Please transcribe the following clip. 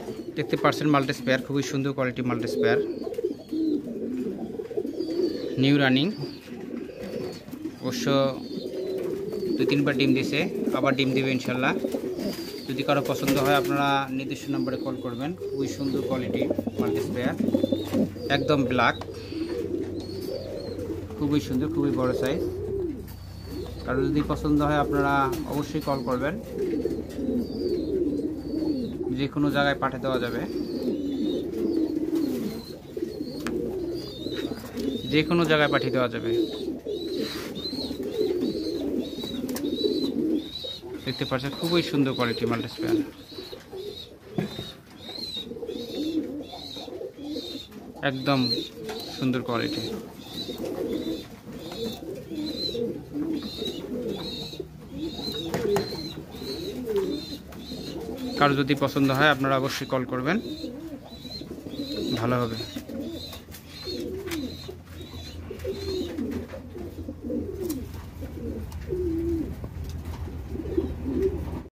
দেখতে পাচ্ছেন মাল্টিস পেয়ার, খুবই সুন্দর quality Maltese pair, new running. অবশ্য 2-3বার ডিম দিছে, আবার ডিম দেবে ইনশাল্লাহ। যদি কারো পছন্দ হয় আপনারা নির্দিষ্ট নম্বরে কল করবেন। খুবই সুন্দর কোয়ালিটি মাল্টিস পেয়ার, একদম ব্ল্যাক, খুবই সুন্দর, খুবই বড় সাইজ। কারো যদি পছন্দ হয় আপনারা অবশ্যই কল করবেন, যে কোনো জায়গায় পাঠিয়ে দেওয়া যাবে, যে কোনো জায়গায় পাঠিয়ে দেওয়া যাবে। দেখতে পাচ্ছেন খুবই সুন্দর কোয়ালিটি মাল্টিস পেয়ার, একদম সুন্দর কোয়ালিটি। কারো যদি পছন্দ হয় আপনারা অবশ্যই কল করবেন, ভালো হবে।